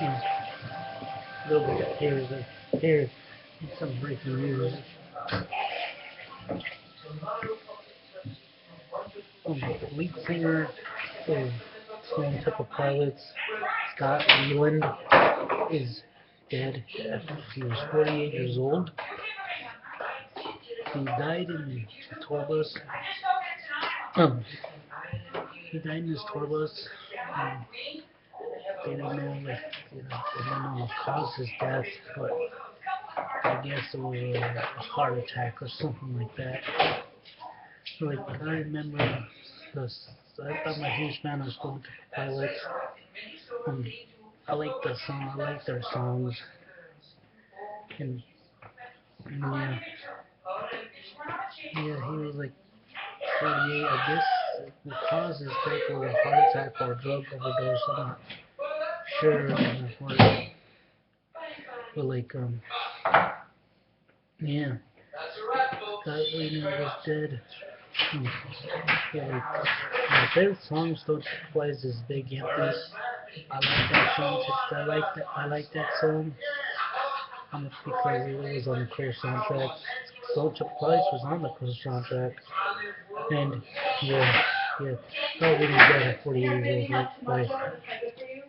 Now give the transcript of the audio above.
Here's some breaking news. The lead singer of Stone Temple Pilots, Scott Weiland, is dead after he was 48 years old. He died in a tour bus. Um, he died in his tour bus. Um, they don't know, they don't know the cause of his death, but I guess it was a heart attack or something like that. Like, I remember this. I thought my huge fan of Stone Temple Pilots. Um, I like the song. I like their songs. And yeah, he was like 48. I guess the cause is death was a heart attack or a drug overdose. I'm not sure. But like yeah, Scott Weiland was dead. Hmm. Yeah, like my favorite song Stone Temple Pilots is Big Empty. I like that song. I like that song. Because it was on the Crow soundtrack. Stone Temple Pilots was on the Crow soundtrack. And yeah, yeah. Probably dead at 48 years old. Right? Bye.